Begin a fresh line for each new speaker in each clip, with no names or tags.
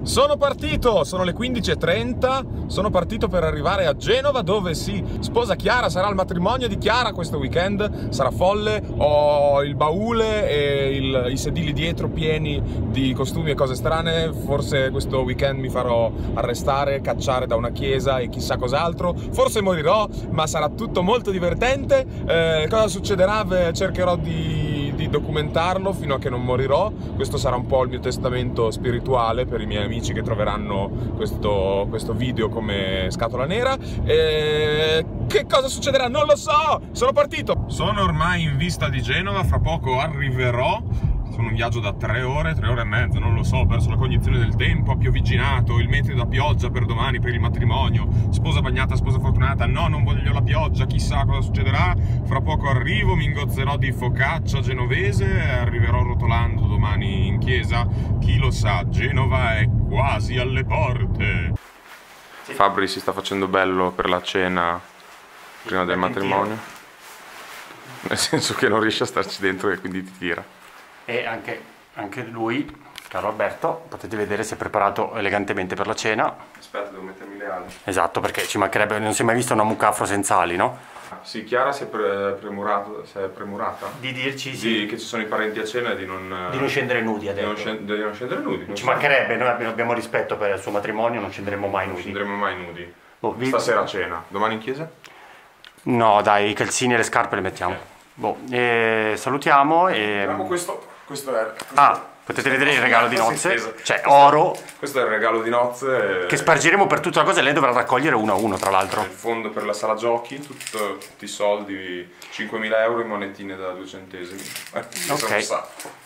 Sono partito, sono le 15:30, sono partito per arrivare a Genova dove si sposa Chiara, sarà il matrimonio di Chiara questo weekend, sarà folle, ho il baule e i sedili dietro pieni di costumi e cose strane, forse questo weekend mi farò arrestare, cacciare da una chiesa e chissà cos'altro, forse morirò, ma sarà tutto molto divertente. Cosa succederà? Cercherò di documentarlo fino a che non morirò. Questo sarà un po' il mio testamento spirituale per i miei amici che troveranno questo video come scatola nera. Che cosa succederà? Non lo so! Sono partito! Sono ormai in vista di Genova, fra poco arriverò. Sono in viaggio da 3 ore e mezza, non lo so, ho perso la cognizione del tempo, ha piovigginato, il meteo da pioggia per domani, per il matrimonio, sposa bagnata, sposa fortunata, no, non voglio la pioggia, chissà cosa succederà, fra poco arrivo, mi ingozzerò di focaccia genovese e arriverò rotolando domani in chiesa, chi lo sa, Genova è quasi alle porte. Fabri si sta facendo bello per la cena prima del matrimonio, nel senso che non riesce a starci dentro e quindi ti tira.
E anche lui, caro Alberto, potete vedere si è preparato elegantemente per la cena.
Aspetta, devo mettermi le ali.
Esatto, perché ci mancherebbe, non si è mai vista una mucca afro senza ali, no?
Sì, Chiara si è premurata
di dirci sì,
che ci sono i parenti a cena e di non
scendere nudi adesso.
Di non scendere nudi.
Ci mancherebbe, noi abbiamo rispetto per il suo matrimonio, non scenderemo mai nudi.
Non scenderemo mai nudi. Stasera a cena, domani in chiesa?
No, dai, i calzini e le scarpe le mettiamo. Salutiamo e...
Questo è...
potete vedere il regalo di nozze, cioè oro.
Questo è il regalo di nozze.
Che spargeremo per tutta la cosa e lei dovrà raccogliere uno a uno, tra l'altro.
Il fondo per la sala giochi, tutti i soldi, 5.000 euro in monetine da 2 centesimi.
Ok.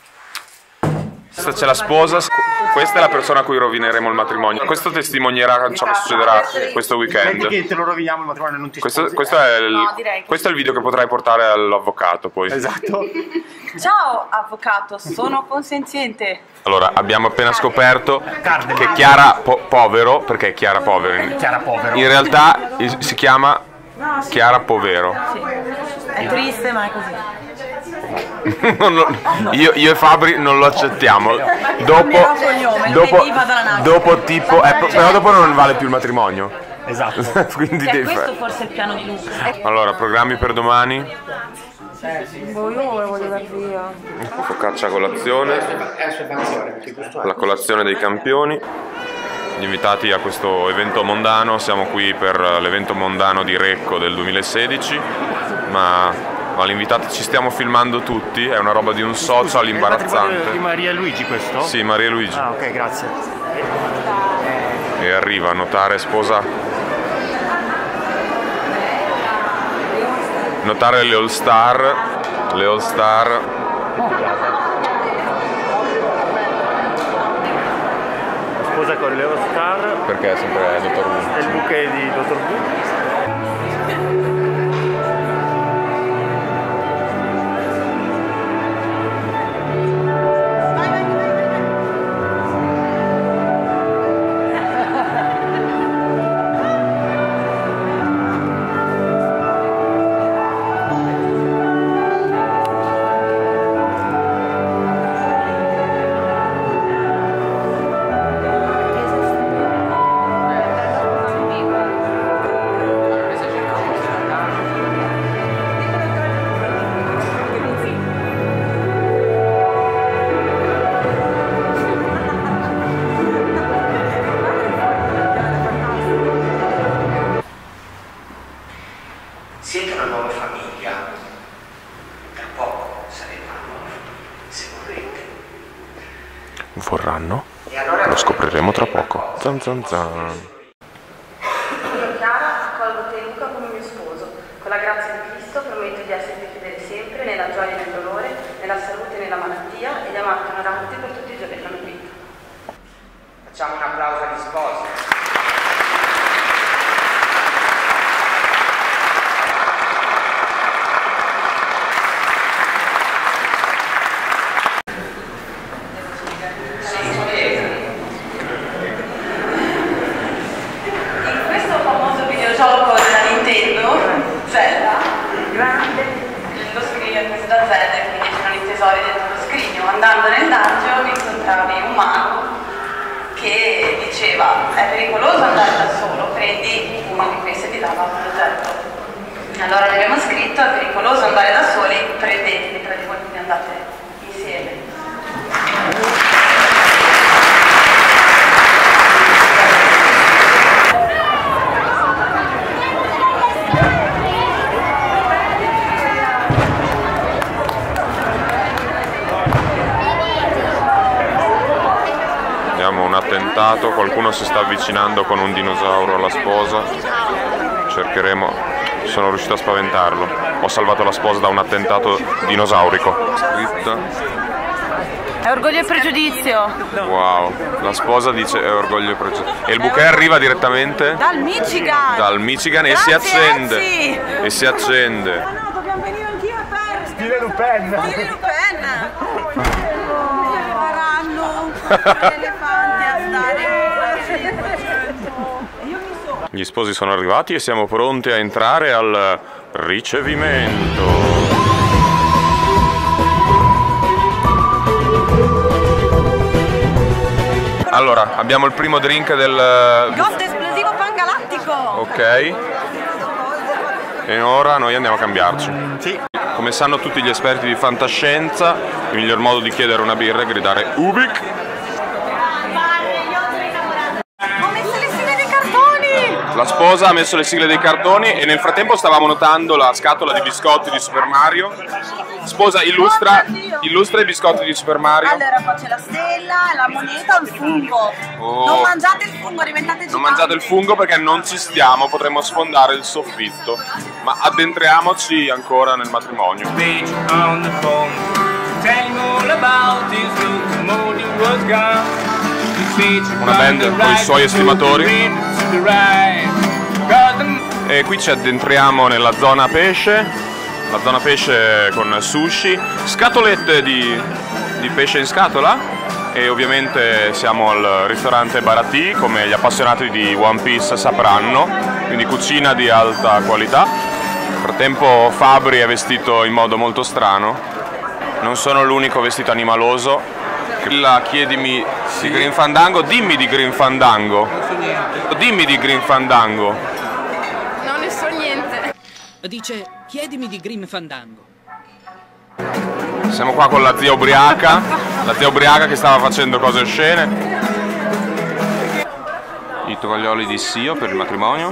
Questa c'è la sposa, questa è la persona a cui rovineremo il matrimonio. Questo testimonierà ciò che succederà questo weekend.
Che te lo roviniamo il matrimonio, non ti
questo è il video che potrai portare all'avvocato poi.
Esatto.
Ciao avvocato, sono consenziente.
Allora, abbiamo appena scoperto che Chiara Povero, perché è Chiara Povero?
Chiara Povero.
In realtà si chiama Chiara Povero.
Sì. È triste ma è così.
Io e Fabri non lo accettiamo. Dopo tipo però dopo non vale più il matrimonio.
Esatto.
Quindi
questo forse è il piano di Luca.
Allora, programmi per domani.
Io voglio dar via.
Focaccia a colazione. La colazione dei campioni. Gli invitati a questo evento mondano. Siamo qui per l'evento mondano di Recco del 2016. Ma all'invitato ci stiamo filmando tutti, è una roba di un social imbarazzante.
È di Maria e Luigi questo?
Sì, Maria e Luigi.
Ah, ok, grazie.
E arriva a notare sposa. Notare le All Star. Le All Star.
Sposa con le All Star.
Perché è sempre Dottor Who.
È il bouquet di Dottor Who.
Siete una nuova famiglia, tra poco sarete una nuova famiglia, se vorrete.
Vorranno? Lo scopriremo tra poco. Zan zan zan.
Io Chiara, accolgo te Luca come mio sposo. Con la grazia di Cristo prometto di esserti fedele sempre, nella gioia e nel dolore, nella salute e nella malattia, e di amarti e onorarti per tutti i giorni della mia vita.
Facciamo un applauso agli sposi.
Gioco della Nintendo, Zelda, grande, lo scrigno è preso da Zelda e quindi c'erano i tesori dentro lo scrigno. Andando nel dungeon incontravi un mago che diceva è pericoloso andare da solo, prendi uno di questi e ti dava un progetto. Allora gli abbiamo scritto è pericoloso andare da soli, prendeteli tra di voi, quindi andate insieme.
Un attentato, qualcuno si sta avvicinando con un dinosauro alla sposa, cercheremo, sono riuscito a spaventarlo, ho salvato la sposa da un attentato dinosaurico. Scritta.
È orgoglio e pregiudizio.
Wow, la sposa dice è orgoglio e pregiudizio. E il bouquet arriva direttamente?
Dal Michigan!
Dal Michigan. E si accende. Ezzi. E si accende.
No, dobbiamo venire anch'io a per
Stile Lupin!
Stile Lupin! Faranno elefanti a stare.
Gli sposi sono arrivati e siamo pronti a entrare al ricevimento. Allora, abbiamo il primo drink del...
Ghost esplosivo pangalattico!
Ok. E ora noi andiamo a cambiarci.
Sì.
Come sanno tutti gli esperti di fantascienza, il miglior modo di chiedere una birra è gridare Ubik.
Ho messo le sigle dei cartoni!
La sposa ha messo le sigle dei cartoni e nel frattempo stavamo notando la scatola di biscotti di Super Mario. Sposa, illustra i biscotti di Super Mario.
Allora, qua c'è la stella, la moneta, il fungo.
Oh.
Non mangiate il fungo, diventate giganti.
Non mangiate il fungo perché non ci stiamo, potremmo sfondare il soffitto. Ma addentriamoci ancora nel matrimonio. Una band con i suoi estimatori. E qui ci addentriamo nella zona pesce. La zona pesce con sushi, scatolette di pesce in scatola e ovviamente siamo al ristorante Barati, come gli appassionati di One Piece sapranno, quindi cucina di alta qualità. Nel frattempo Fabri è vestito in modo molto strano, non sono l'unico vestito animaloso. Chiedimi di Green Fandango, dimmi di Green Fandango, dimmi di Green Fandango.
Non ne so niente.
Dice, chiedimi di Grim Fandango.
Siamo qua con la zia ubriaca che stava facendo cose oscene. I tovaglioli di Sio per il matrimonio.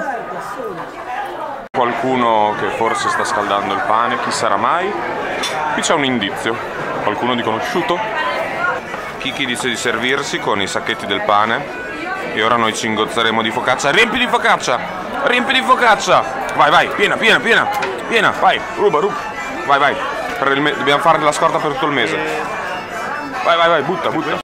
Qualcuno che forse sta scaldando il pane, chi sarà mai? Qui c'è un indizio, qualcuno di conosciuto. Kiki dice di servirsi con i sacchetti del pane e ora noi ci ingozzeremo di focaccia. Riempi di focaccia! Riempi di focaccia! Vai, vai, piena, piena, piena, piena, vai, ruba, vai, vai, dobbiamo fare la scorta per tutto il mese. Vai, vai, vai, butta, butta.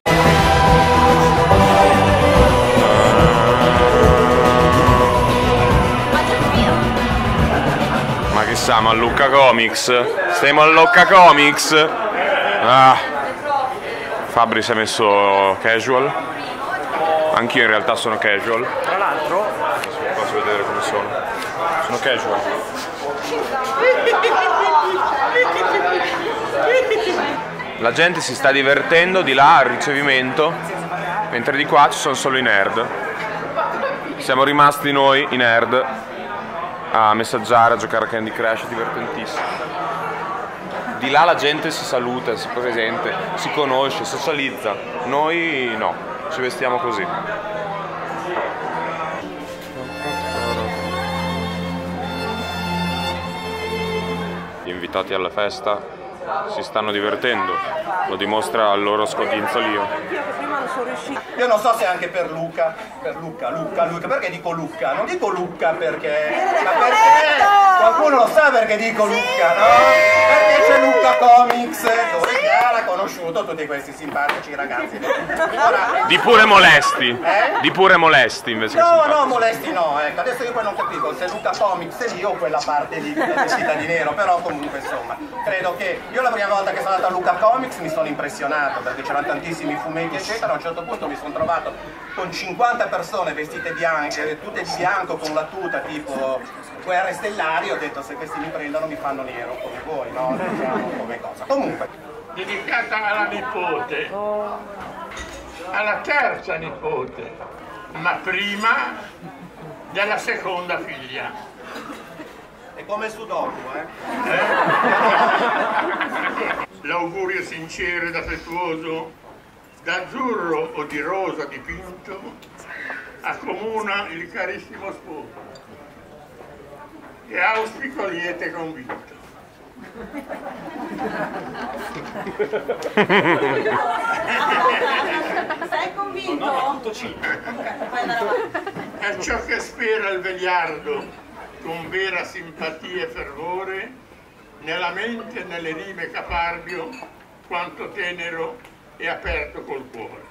Ma che siamo a Lucca Comics? Stiamo a Lucca Comics? Ah. Fabri si è messo casual. Anch'io in realtà sono casual.
Tra l'altro,
posso vedere come sono. Sono casual. La gente si sta divertendo di là al ricevimento, mentre di qua ci sono solo i nerd. Siamo rimasti noi, i nerd, a messaggiare, a giocare a Candy Crush, divertentissimo. Di là la gente si saluta, si presente, si conosce, socializza. Noi no, ci vestiamo così. Gli invitati alla festa si stanno divertendo, lo dimostra il loro scodinzolio.
Io non so se anche per Luca, perché dico Lucca? Non dico Lucca perché, ma perché qualcuno lo sa perché dico Lucca, no? Perché c'è Lucca Comics, dove Chiara ha conosciuto tutti questi simpatici ragazzi. Ora,
di pure molesti, di pure molesti invece che simpatici.
No, molesti no, ecco, adesso io poi non capisco se Lucca Comics è lì o quella parte lì che è vestita di nero, però comunque insomma, credo che io la prima volta che sono andato a Lucca Comics mi sono impressionato perché c'erano tantissimi fumetti eccetera, a un certo punto mi sono trovato con 50 persone vestite bianche, tutte di bianco con la tuta tipo Guerre Stellari, ho detto se questi mi prendono mi fanno nero come voi, no? Diciamo come cosa. Comunque.
Dedicata alla nipote, alla terza nipote. ma prima della seconda figlia.
È come Sudoku,
L'augurio sincero ed affettuoso, d'azzurro o di rosa dipinto, accomuna il carissimo sposo e auspico liete convinto.
Sei convinto? No, tutto
È ciò che spera il vegliardo con vera simpatia e fervore, nella mente e nelle rime caparbio, quanto tenero e aperto col cuore.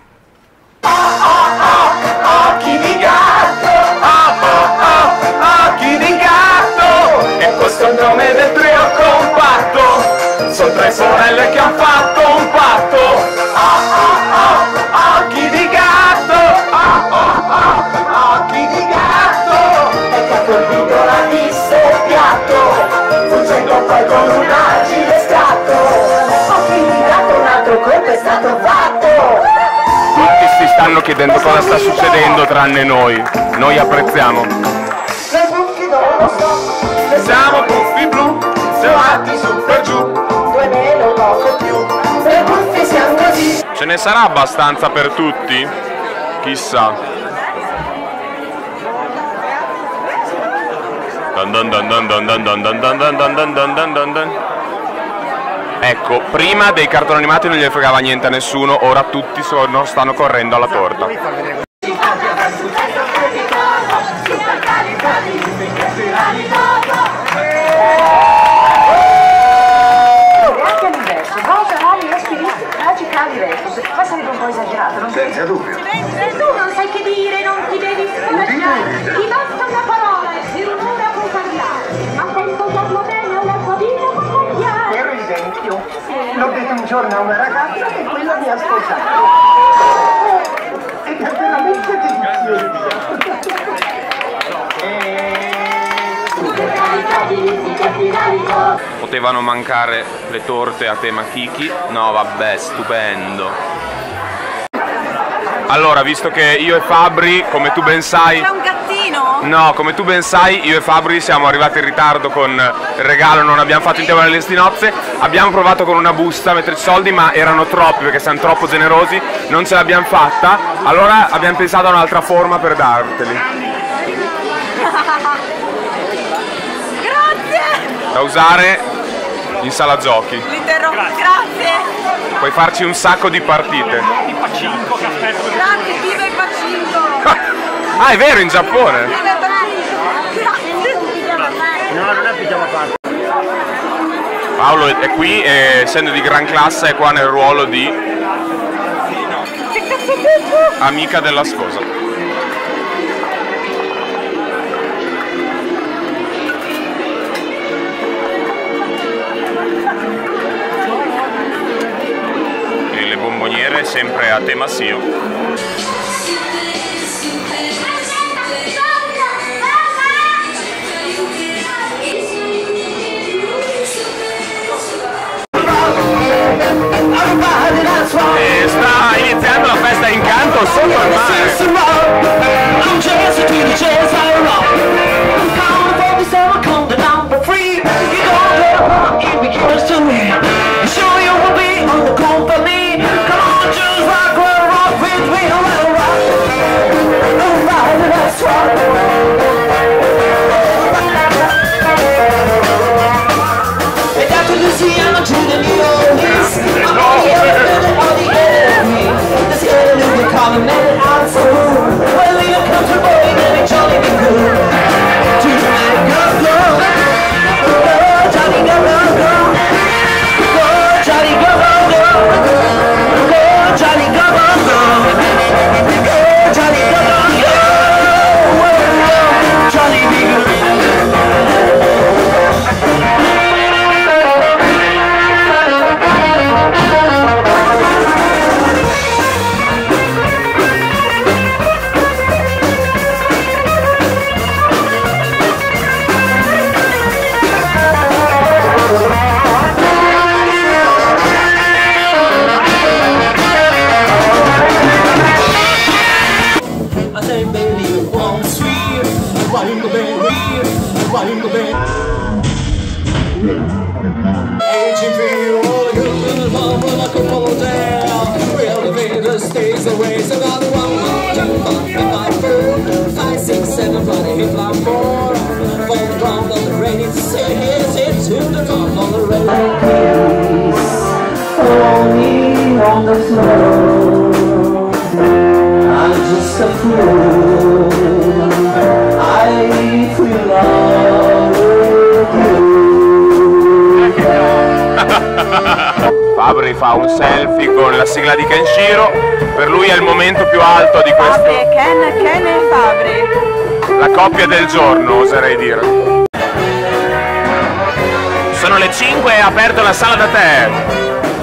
Occhi di gatto, occhi di gatto, e questo è il nome del trio compatto, sono tre sorelle che han fatto un patto. Occhi di gatto, occhi di gatto, e che ha colpito la vista il piatto, fuggendo poi con un agile scatto. Occhi di gatto, un altro colpo è stato fatto.
Tutti si stanno chiedendo cosa sta succedendo tranne noi. Noi apprezziamo.
Siamo puffi blu, siamo alti su per giù, 2 meno poco più, le puffi siamo così.
Ce ne sarà abbastanza per tutti? Chissà. Ecco, prima dei cartoni animati non gli fregava niente a nessuno, ora tutti stanno correndo alla torta.
Ma sarebbe un po' esagerato, non
senza dubbio.
Tu non sai che dire, non ti devi scoraggiare. Ti basta una parola e per un'ora puoi parlare. Ma se sposarlo bene o la tua vita può cambiare.
Per esempio, l'ho detto un giorno a una ragazza che quella mi ha sposato. Ed è veramente delizioso.
Potevano mancare le torte a tema Kiki? No, vabbè, stupendo. Allora, visto che io e Fabri, come tu ben sai...
C'è un gattino?
No, come tu ben sai, io e Fabri siamo arrivati in ritardo con il regalo, non abbiamo fatto in tempo alle nozze. Abbiamo provato con una busta a metterci soldi, ma erano troppi perché siamo troppo generosi, non ce l'abbiamo fatta. Allora abbiamo pensato a un'altra forma per darteli.
Grazie!
Da usare in sala giochi.
Grazie!
Puoi farci un sacco di partite.
Grazie, viva il Pacinco!
Ah, è vero, in Giappone!
Viva il Pacinco!
No, non è pigiama parte.
Paolo è qui e, essendo di gran classe, è qua nel ruolo di amica della sposa. Bomboniere sempre a tema Sio. E sta iniziando la festa Incanto sotto il mare.
same baby, one sweet, one baby, one baby. Aging feel all the good in the mom like a follow down. Elevator stays away, so another 1, 2, 3, 4, 5, 6, 7, Friday hit line 4. Fall the ground on the rain, it's hit to the ground on the rain. Follow me on the floor. I'm just a fool. I feel love with you.
Fabri fa un selfie con la sigla di Kenshiro, per lui è il momento più alto di questo.
Fabri, Ken e Fabri.
La coppia del giorno, oserei dire. Sono le 5 e è aperto la sala da tè.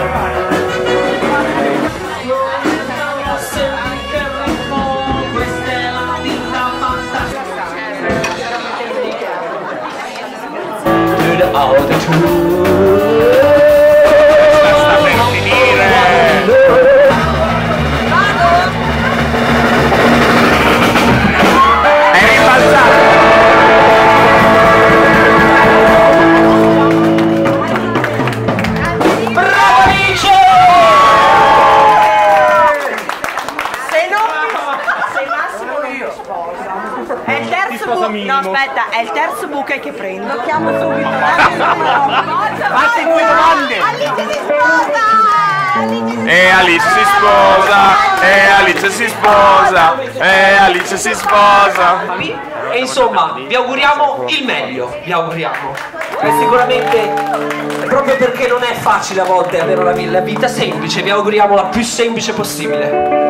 No, aspetta, è il terzo bouquet che prendo. Lo chiamo subito. Fate 2 domande. Alice si sposa!
E Alice si sposa, e Alice si sposa, e Alice si sposa.
E insomma, vi auguriamo il meglio, vi auguriamo. E sicuramente, proprio perché non è facile a volte avere la vita semplice, vi auguriamo la più semplice possibile.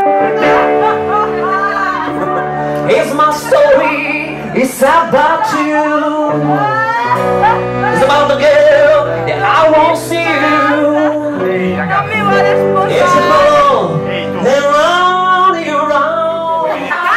It's my story, it's about you. It's about the girl that I won't see you. It's about the round you round.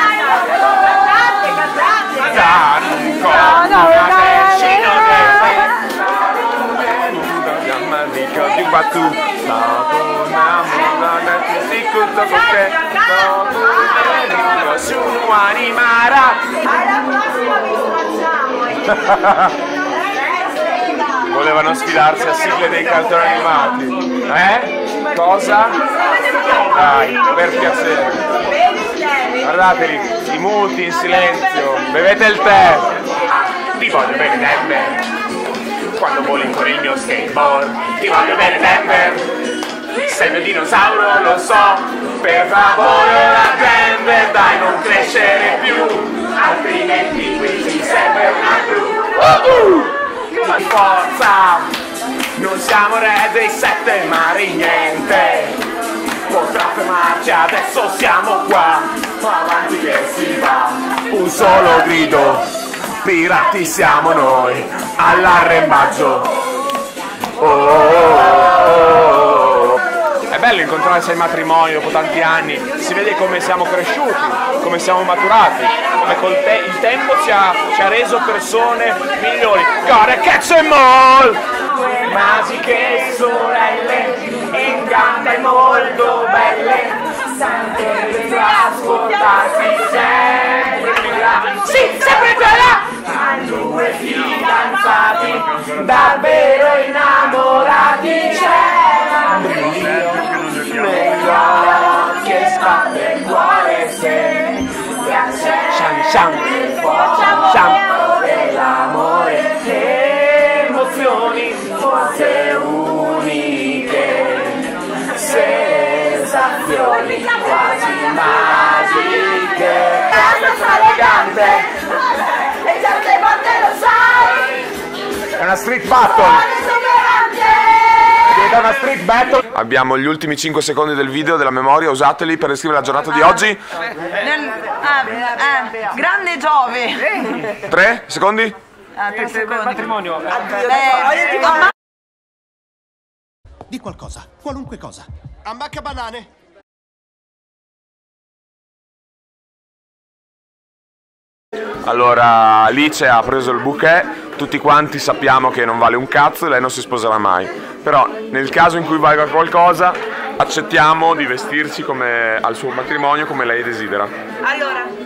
Volevano sfidarsi a sigle dei cartoni animati. Cosa? Dai, per piacere. Guardateli, i muti in silenzio. Bevete il tè. Ti voglio bene Denver. Quando voli con il mio skateboard. Ti voglio bene Denver. Sei il mio dinosauro, lo so. Per favore ora Denver, dai non crescere più. Altrimenti qui ci serve una blu. Ma forza, non siamo re dei 7 mari, niente potrà fermarci, adesso siamo qua, avanti che si va, un solo grido, pirati siamo noi, all'arrembaggio. È bello incontrarsi al matrimonio dopo tanti anni, si vede come siamo cresciuti, come siamo maturati, come il tempo ci ha reso persone migliori. Gotta catch them all! Magiche sorelle, entrambe molto belle, sempre trasportarsi sempre più là. Sì, sempre più là! A 2 fidanzati, davvero innamorati, c'è un brio negli occhi che sbatte il cuore se piace il fuoco dell'amore, emozioni forse uniche, sensazioni quasi magiche. È elegante e certe volte lo sai, è una street battle. Una street battle. Abbiamo gli ultimi 5 secondi del video della memoria, usateli per descrivere la giornata di oggi.
Grande Giove.
3 secondi?
3 secondi.
Matrimonio.
Di qualcosa, qualunque cosa. Ammacca banane.
Allora Alice ha preso il bouquet, tutti quanti sappiamo che non vale un cazzo e lei non si sposerà mai. Però nel caso in cui valga qualcosa accettiamo di vestirci come al suo matrimonio come lei desidera.
Allora,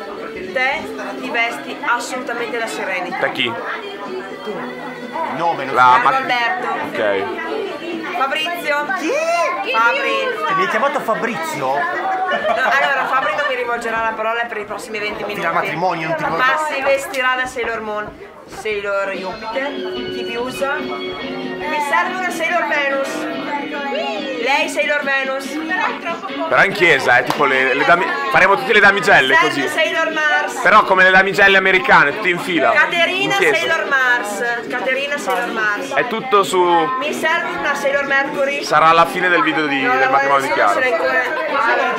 te ti vesti assolutamente da Serenity.
Da chi?
Nome, non
Alberto.
Ok.
Fabrizio. Chi? Fabri.
Mi hai chiamato Fabrizio?
No, allora Fabri non mi rivolgerà la parola per i prossimi 20 minuti.
Tira matrimonio, non ti rivolgo.
Ma si vestirà da Sailor Moon, Sailor Jupiter, chi più usa? Mi serve una Sailor Venus. Lei Sailor Venus.
Però in chiesa, tipo faremo tutte le damigelle
Serve
così.
Sailor Mars.
Però come le damigelle americane, tutte in fila.
Caterina
in chiesa.
Sailor Mars. Caterina Sailor Mars.
È tutto su...
Mi serve una Sailor Mercury.
Sarà alla fine del video del matrimonio di Chiara.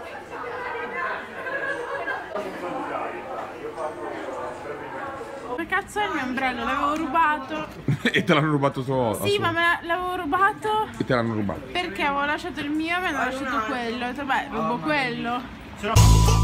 Che cazzo è il mio ombrello? L'avevo rubato.
E te l'hanno rubato suo?
Sì, ma l'avevo rubato.
E te l'hanno rubato?
Perché avevo lasciato il mio e mi hanno lasciato quello. Ho detto, beh, rubo quello.